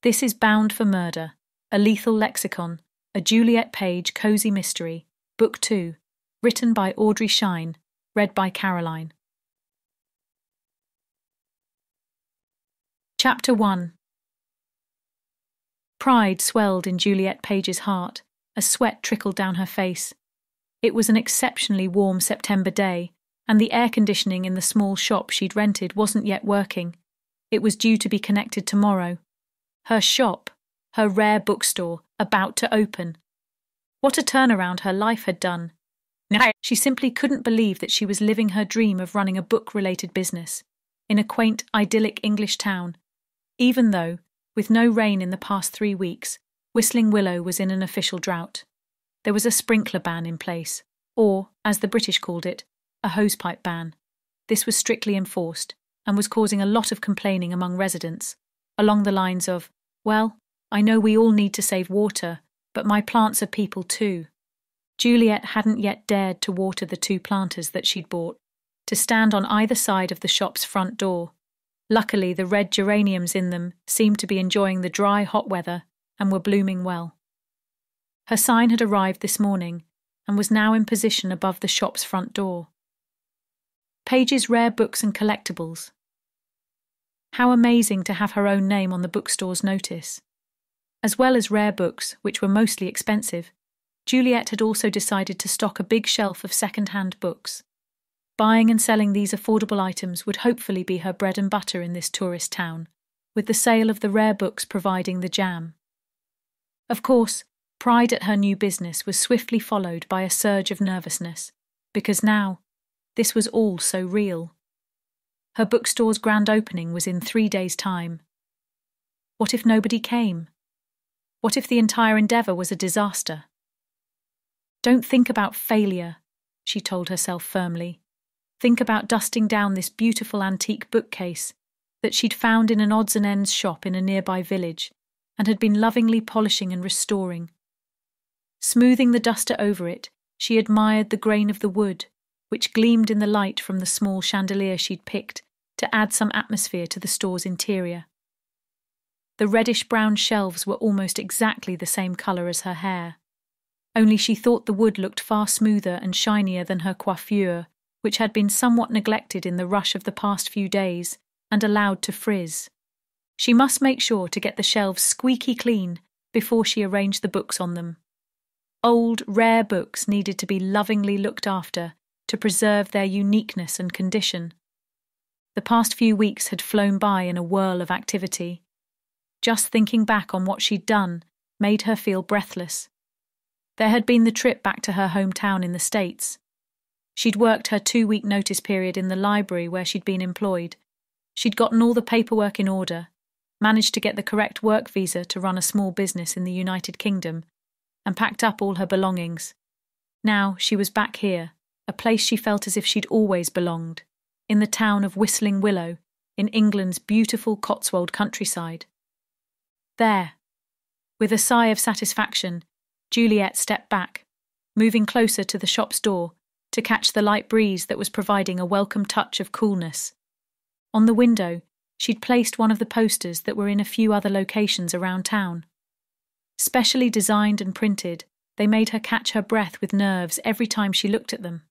This is Bound for Murder, a lethal lexicon, a Juliet Page cozy mystery, Book 2, written by Audrey Shine, read by Caroline. Chapter 1. Pride swelled in Juliet Page's heart as sweat trickled down her face. It was an exceptionally warm September day, and the air conditioning in the small shop she'd rented wasn't yet working. It was due to be connected tomorrow. Her shop, her rare bookstore, about to open. What a turnaround her life had done. She simply couldn't believe that she was living her dream of running a book-related business in a quaint, idyllic English town, even though, with no rain in the past 3 weeks, Whistling Willow was in an official drought. There was a sprinkler ban in place, or, as the British called it, a hosepipe ban. This was strictly enforced and was causing a lot of complaining among residents, along the lines of, "Well, I know we all need to save water, but my plants are people too." Juliet hadn't yet dared to water the 2 planters that she'd bought, to stand on either side of the shop's front door. Luckily, the red geraniums in them seemed to be enjoying the dry, hot weather and were blooming well. Her sign had arrived this morning and was now in position above the shop's front door. Page's Rare Books and Collectibles. How amazing to have her own name on the bookstore's notice. As well as rare books, which were mostly expensive, Juliet had also decided to stock a big shelf of second-hand books. Buying and selling these affordable items would hopefully be her bread and butter in this tourist town, with the sale of the rare books providing the jam. Of course, pride at her new business was swiftly followed by a surge of nervousness, because now, this was all so real. Her bookstore's grand opening was in 3 days' time. What if nobody came? What if the entire endeavour was a disaster? "Don't think about failure," she told herself firmly. Think about dusting down this beautiful antique bookcase that she'd found in an odds and ends shop in a nearby village and had been lovingly polishing and restoring. Smoothing the duster over it, she admired the grain of the wood, which gleamed in the light from the small chandelier she'd picked to add some atmosphere to the store's interior. The reddish-brown shelves were almost exactly the same colour as her hair, only she thought the wood looked far smoother and shinier than her coiffure, which had been somewhat neglected in the rush of the past few days and allowed to frizz. She must make sure to get the shelves squeaky clean before she arranged the books on them. Old, rare books needed to be lovingly looked after to preserve their uniqueness and condition. The past few weeks had flown by in a whirl of activity. Just thinking back on what she'd done made her feel breathless. There had been the trip back to her hometown in the States. She'd worked her 2-week notice period in the library where she'd been employed. She'd gotten all the paperwork in order, managed to get the correct work visa to run a small business in the United Kingdom, and packed up all her belongings. Now she was back here, a place she felt as if she'd always belonged, in the town of Whistling Willow, in England's beautiful Cotswold countryside. There. With a sigh of satisfaction, Juliet stepped back, moving closer to the shop's door to catch the light breeze that was providing a welcome touch of coolness. On the window, she'd placed one of the posters that were in a few other locations around town. Specially designed and printed, they made her catch her breath with nerves every time she looked at them.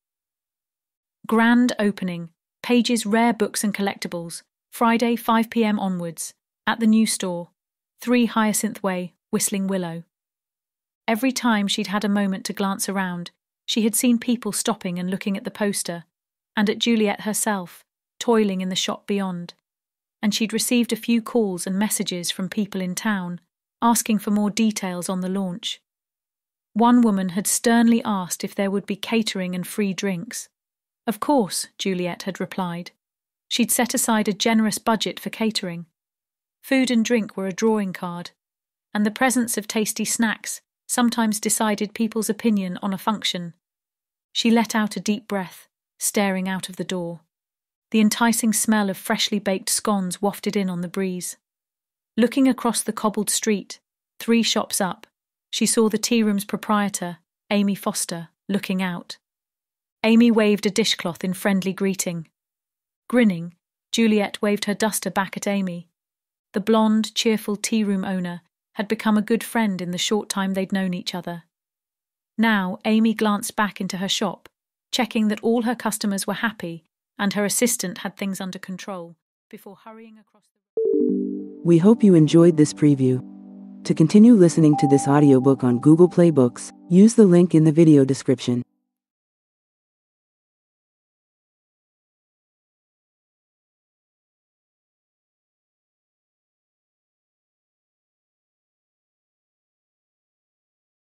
Grand opening, Page's Rare Books and Collectibles, Friday 5 p.m. onwards, at the new store, 3 Hyacinth Way, Whistling Willow. Every time she'd had a moment to glance around, she had seen people stopping and looking at the poster, and at Juliet herself, toiling in the shop beyond. And she'd received a few calls and messages from people in town, asking for more details on the launch. One woman had sternly asked if there would be catering and free drinks. Of course, Juliet had replied. She'd set aside a generous budget for catering. Food and drink were a drawing card, and the presence of tasty snacks sometimes decided people's opinion on a function. She let out a deep breath, staring out of the door. The enticing smell of freshly baked scones wafted in on the breeze. Looking across the cobbled street, 3 shops up, she saw the tea room's proprietor, Amy Foster, looking out. Amy waved a dishcloth in friendly greeting. Grinning, Juliet waved her duster back at Amy. The blonde, cheerful tea room owner had become a good friend in the short time they'd known each other. Now, Amy glanced back into her shop, checking that all her customers were happy and her assistant had things under control, before hurrying across the... We hope you enjoyed this preview. To continue listening to this audiobook on Google Play Books, use the link in the video description.